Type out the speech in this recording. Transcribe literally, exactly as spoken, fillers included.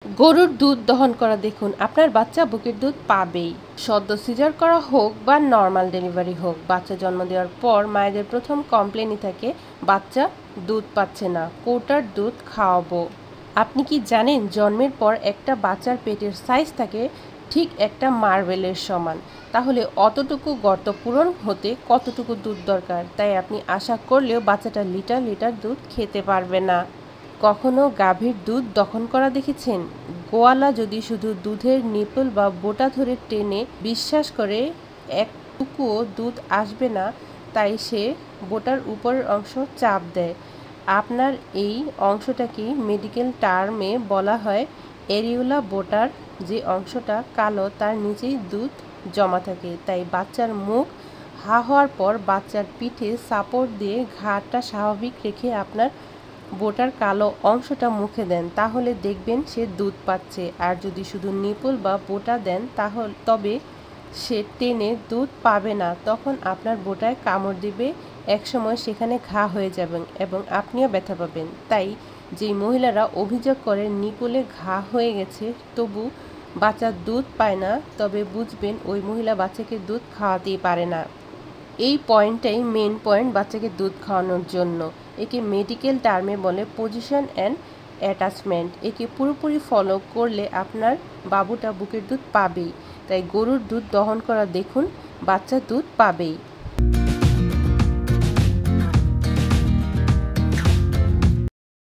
গরুর দুধ দহন করা দেখুন, আপনার বাচ্চা বুকের দুধ পাবেই। সদ্য সিজার করা হোক বা নর্মাল ডেলিভারি হোক, বাচ্চা জন্ম দেওয়ার পর মায়েদের প্রথম কমপ্লেনই থাকে বাচ্চা দুধ পাচ্ছে না, কোটার দুধ খাওয়াবো। আপনি কি জানেন জন্মের পর একটা বাচ্চার পেটের সাইজ থাকে ঠিক একটা মার্বেলের সমান। তাহলে অতটুকু গর্ত পূরণ হতে কতটুকু দুধ দরকার, তাই আপনি আশা করলেও বাচ্চাটা লিটার লিটার দুধ খেতে পারবে না। কখনো গাভীর দুধ দহন করা দেখেছেন? গোয়ালা যদি শুধু দুধের নিপল বা বোটা ধরে টেনে বিশ্বাস করে একটুকুও দুধ আসবে না, তাই সে বোটার উপরের অংশ চাপ দেয়। আপনার এই অংশটাকে মেডিকেল টার্মে বলা হয় এরিওলা বোটার। যে অংশটা কালো তার নিচেই দুধ জমা থাকে। তাই বাচ্চার মুখ হা হওয়ার পর বাচ্চার পিঠে সাপোর্ট দিয়ে ঘাড়টা স্বাভাবিক রেখে আপনার বোটার কালো অংশটা মুখে দেন, তাহলে দেখবেন সে দুধ পাচ্ছে। আর যদি শুধু নিপল বা বোটা দেন তাহলে তবে সে টেনে দুধ পাবে না, তখন আপনার বোটায় কামড় দিবে, একসময় সেখানে ঘা হয়ে যাবেন এবং আপনিও ব্যথা পাবেন। তাই যেই মহিলারা অভিযোগ করেন নিপলে ঘা হয়ে গেছে তবু বাচ্চা দুধ পায় না, তবে বুঝবেন ওই মহিলা বাচ্চাকে দুধ খাওয়াতেই পারে না। এই পয়েন্টটাই মেন পয়েন্ট বাচ্চাকে দুধ খাওয়ানোর জন্য। একে মেডিকেল টার্মে বলে পজিশন অ্যান্ড অ্যাটাচমেন্ট। একে পুরোপুরি ফলো করলে আপনার বাবুটা বুকের দুধ পাবেই। তাই গরুর দুধ দহন করা দেখুন, বাচ্চা দুধ পাবেই।